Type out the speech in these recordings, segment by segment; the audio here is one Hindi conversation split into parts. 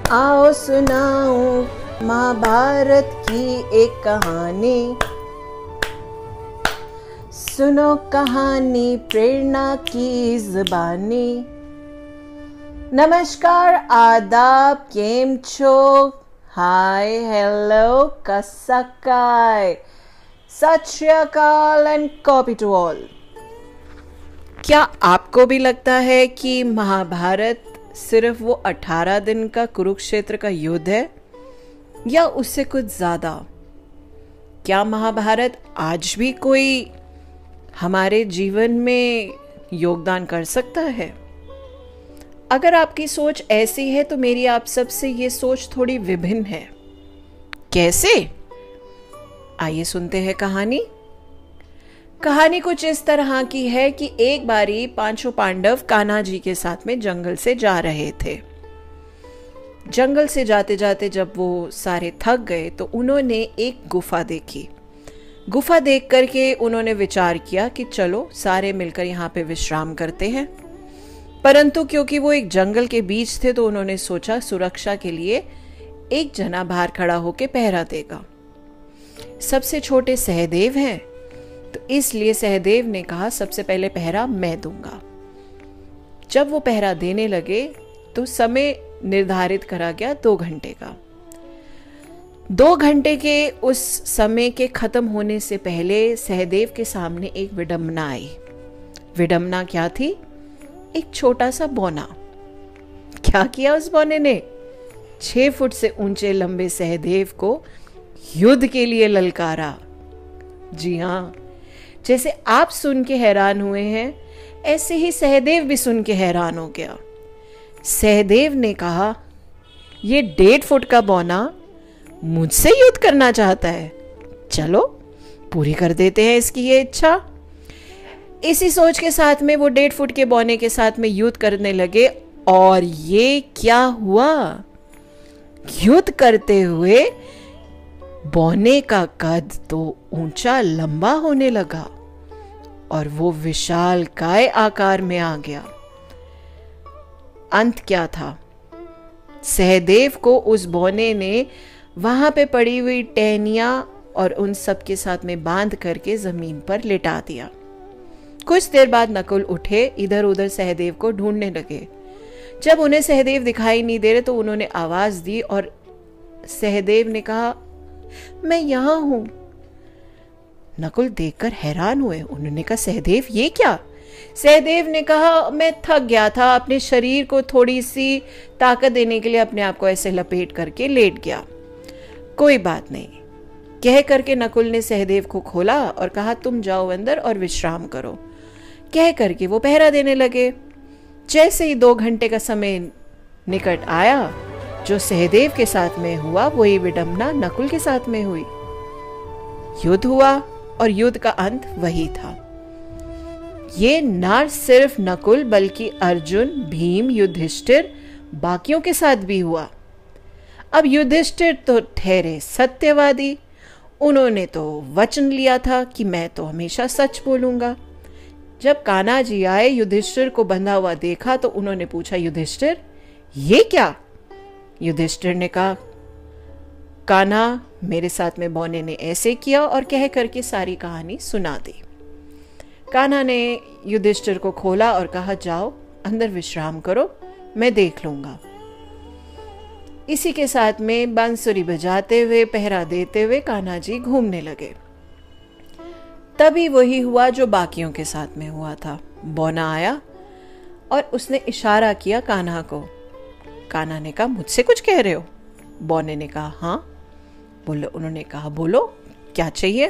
आओ सुनाऊं महाभारत की एक कहानी। सुनो कहानी प्रेरणा की ज़बानी। नमस्कार, आदाब, केम छो, हाय, हेलो, कसकाय, सत श्री अकाल एंड कॉपी टू ऑल। क्या आपको भी लगता है कि महाभारत सिर्फ वो 18 दिन का कुरुक्षेत्र का युद्ध है, या उससे कुछ ज्यादा? क्या महाभारत आज भी कोई हमारे जीवन में योगदान कर सकता है? अगर आपकी सोच ऐसी है तो मेरी आप सबसे ये सोच थोड़ी विभिन्न है। कैसे? आइए सुनते हैं कहानी। कहानी कुछ इस तरह की है कि एक बारी पांचों पांडव कान्हा जी के साथ में जंगल से जा रहे थे। जंगल से जाते जाते जब वो सारे थक गए तो उन्होंने एक गुफा देखी। गुफा देख करके उन्होंने विचार किया कि चलो सारे मिलकर यहाँ पे विश्राम करते हैं। परंतु क्योंकि वो एक जंगल के बीच थे तो उन्होंने सोचा सुरक्षा के लिए एक जना बाहर खड़ा होकर पहरा देगा। सबसे छोटे सहदेव हैं, तो इसलिए सहदेव ने कहा सबसे पहले पहरा मैं दूंगा। जब वो पहरा देने लगे तो समय निर्धारित करा गया 2 घंटे का। 2 घंटे के उस समय के खत्म होने से पहले सहदेव के सामने एक विडंबना आई। विडंबना क्या थी? एक छोटा सा बौना। क्या किया उस बौने ने? 6 फुट से ऊंचे लंबे सहदेव को युद्ध के लिए ललकारा। जी हाँ, जैसे आप सुन के हैरान हुए हैं, ऐसे ही सहदेव भी सुन के हैरान हो गया। सहदेव ने कहा, ये 1.5 फुट का बौना मुझसे युद्ध करना चाहता है। चलो पूरी कर देते हैं इसकी ये इच्छा। इसी सोच के साथ में वो 1.5 फुट के बौने के साथ में युद्ध करने लगे। और ये क्या हुआ? युद्ध करते हुए बौने का कद तो ऊंचा लंबा होने लगा और वो विशाल काय आकार में आ गया। अंत क्या था? सहदेव को उस बौने ने वहां पे पड़ी हुई टहनियां और उन सब के साथ में बांध करके जमीन पर लिटा दिया। कुछ देर बाद नकुल उठे, इधर उधर सहदेव को ढूंढने लगे। जब उन्हें सहदेव दिखाई नहीं दे रहे तो उन्होंने आवाज दी और सहदेव ने कहा, मैं यहां हूं। नकुल देखकर हैरान हुए। उन्होंने कहा, सहदेव ये क्या? सहदेव ने कहा, मैं थक गया था, अपने शरीर को थोड़ी सी ताकत देने के लिए अपने आप को ऐसे लपेट करके लेट गया। कोई बात नहीं, कह करके नकुल ने सहदेव को खोला और कहा, तुम जाओ अंदर और विश्राम करो। कह करके वो पहरा देने लगे। जैसे ही 2 घंटे का समय निकट आया, जो सहदेव के साथ में हुआ वही विडंबना नकुल के साथ में हुई। युद्ध हुआ और युद्ध का अंत वही था। ये न सिर्फ नकुल बल्कि अर्जुन, भीम, युधिष्ठिर, बाकियों के साथ भी हुआ। अब युधिष्ठिर तो ठहरे सत्यवादी। उन्होंने तो वचन लिया था कि मैं तो हमेशा सच बोलूंगा। जब कान्हा जी आए, युधिष्ठिर को बंधा हुआ देखा तो उन्होंने पूछा, युधिष्ठिर ये क्या? युधिष्ठिर ने कहा, कान्हा, मेरे साथ में बौने ने ऐसे किया, और कह करके सारी कहानी सुना दी। कान्हा ने युधिष्ठिर को खोला और कहा, जाओ अंदर विश्राम करो, मैं देख लूंगा। इसी के साथ में बांसुरी बजाते हुए, पहरा देते हुए कान्हा जी घूमने लगे। तभी वही हुआ जो बाकियों के साथ में हुआ था। बौना आया और उसने इशारा किया कान्हा को। कान्हा ने कहा, मुझसे कुछ कह रहे हो? बौने ने कहा, हाँ बोलो। उन्होंने कहा, बोलो क्या चाहिए?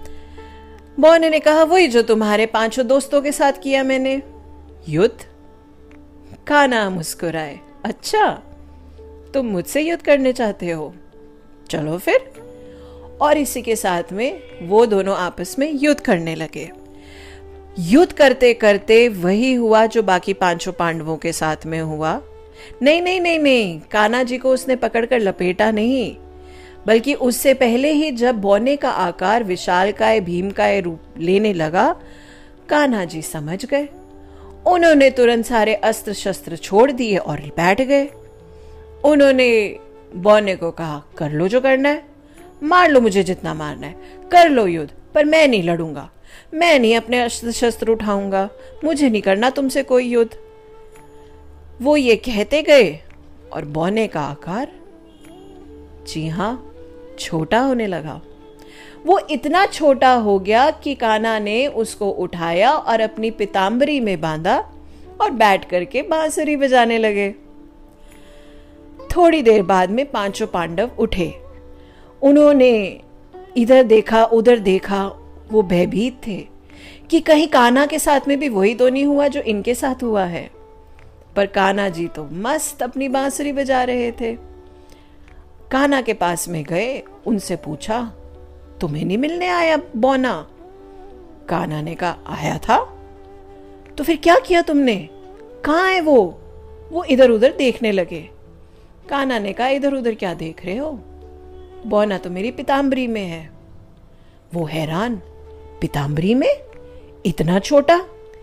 बौने ने कहा, वही जो तुम्हारे 5 दोस्तों के साथ किया मैंने, युद्ध। कान्हा मुस्कुराए, अच्छा तुम मुझसे युद्ध करने चाहते हो, चलो फिर। और इसी के साथ में वो दोनों आपस में युद्ध करने लगे। युद्ध करते करते वही हुआ जो बाकी 5 पांडवों के साथ में हुआ। नहीं नहीं नहीं नहीं, कान्हा जी को उसने पकड़कर लपेटा नहीं, बल्कि उससे पहले ही जब बौने का आकार विशालकाय भीमकाय रूप लेने लगा, कान्हा जी समझ गए। उन्होंने तुरंत सारे अस्त्र शस्त्र छोड़ दिए और बैठ गए। उन्होंने बौने को कहा, कर लो जो करना है, मार लो मुझे जितना मारना है, कर लो युद्ध, पर मैं नहीं लड़ूंगा, मैं नहीं अपने अस्त्र शस्त्र उठाऊंगा, मुझे नहीं करना तुमसे कोई युद्ध। वो ये कहते गए और बौने का आकार, जी हां, छोटा होने लगा। वो इतना छोटा हो गया कि कान्हा ने उसको उठाया और अपनी पीताम्बरी में बांधा और बैठ करके बांसुरी बजाने लगे। थोड़ी देर बाद में पांचों पांडव उठे। उन्होंने इधर देखा उधर देखा, वो भयभीत थे कि कहीं कान्हा के साथ में भी वही तो नहीं हुआ जो इनके साथ हुआ है। पर कान्हा जी तो मस्त अपनी बांसुरी बजा रहे थे। कान्हा के पास में गए, उनसे पूछा, तुम्हें नहीं मिलने आया बौना? कान्हा ने कहा, आया था। तो फिर क्या किया तुमने? कहाँ है वो? वो इधर उधर देखने लगे। कान्हा ने कहा, इधर उधर क्या देख रहे हो? बौना तो मेरी पीताम्बरी में है। वो हैरान, पीताम्बरी में? इतना छोटा?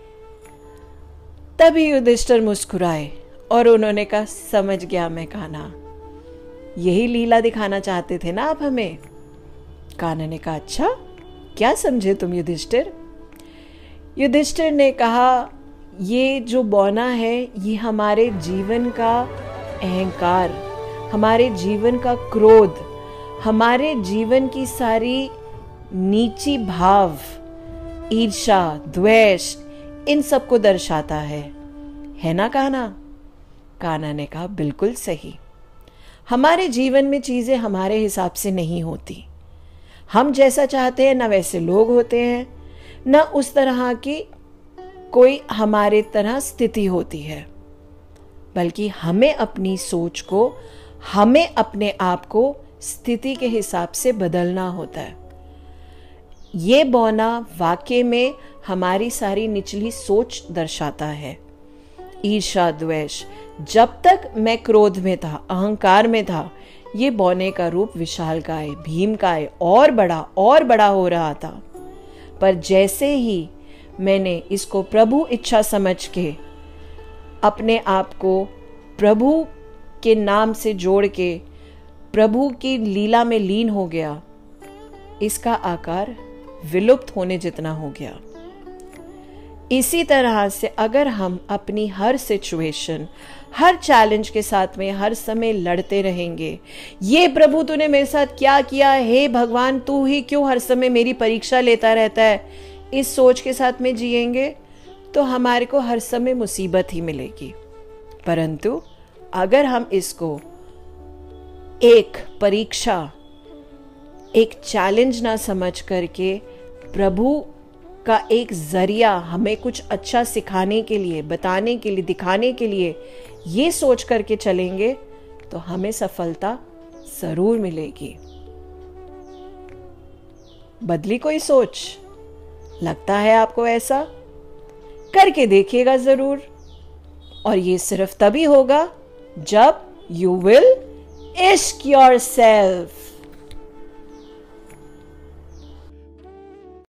तभी युधिष्ठिर मुस्कुराए और उन्होंने कहा, समझ गया मैं कान्हा, यही लीला दिखाना चाहते थे ना आप हमें? कान्हा ने कहा, अच्छा क्या समझे तुम युधिष्ठिर? युधिष्ठिर ने कहा, ये जो बौना है ये हमारे जीवन का अहंकार, हमारे जीवन का क्रोध, हमारे जीवन की सारी नीची भाव, ईर्ष्या, द्वेष, इन सब को दर्शाता है ना कान्हा? कान्हा ने कहा, बिल्कुल सही। हमारे जीवन में चीजें हमारे हिसाब से नहीं होती। हम जैसा चाहते हैं ना वैसे लोग होते हैं, ना उस तरह की कोई हमारे तरह स्थिति होती है, बल्कि हमें अपनी सोच को, हमें अपने आप को स्थिति के हिसाब से बदलना होता है। ये बौना वाकई में हमारी सारी निचली सोच दर्शाता है। ईर्ष्या, द्वेष। जब तक मैं क्रोध में था, अहंकार में था, ये बौने का रूप विशालकाय, भीमकाय और बड़ा हो रहा था। पर जैसे ही मैंने इसको प्रभु इच्छा समझ के अपने आप को प्रभु के नाम से जोड़ के प्रभु की लीला में लीन हो गया, इसका आकार विलुप्त होने जितना हो गया। इसी तरह से अगर हम अपनी हर सिचुएशन, हर चैलेंज के साथ में हर समय लड़ते रहेंगे, ये प्रभु तूने मेरे साथ क्या किया, हे भगवान तू ही क्यों हर समय मेरी परीक्षा लेता रहता है, इस सोच के साथ में जिएंगे तो हमारे को हर समय मुसीबत ही मिलेगी। परंतु अगर हम इसको एक परीक्षा, एक चैलेंज ना समझ करके प्रभु का एक जरिया, हमें कुछ अच्छा सिखाने के लिए, बताने के लिए, दिखाने के लिए ये सोच करके चलेंगे तो हमें सफलता जरूर मिलेगी। बदली कोई सोच? लगता है आपको ऐसा? करके देखिएगा जरूर। और ये सिर्फ तभी होगा जब यू विल इश्क योरसेल्फ।